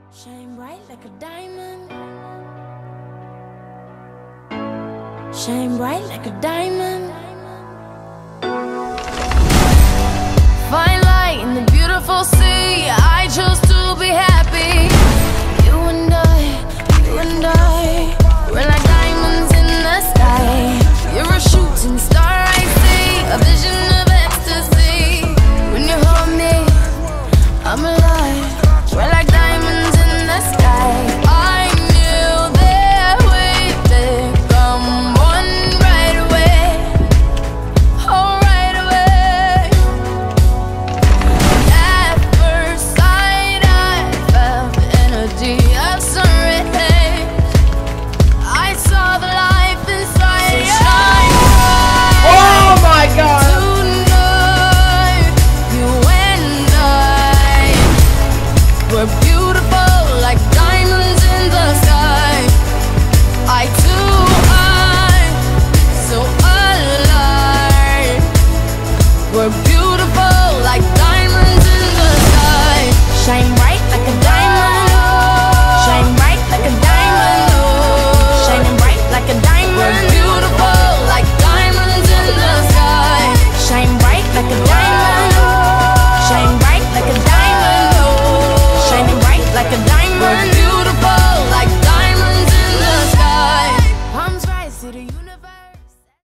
Shine bright like a diamond. Shine bright like a diamond. Fine light in the beautiful sea. I chose to be happy. You and I, we're like diamonds in the sky. You're a shooting star, I see, a vision of ecstasy. When you hold me, I'm alive. We're like diamonds in the sky. I knew that we'd become one right away. Oh, right away. At first sight, I felt the energy of sun rays. I saw the life inside you. Shine bright. Oh my God! Tonight, you and I were beautiful.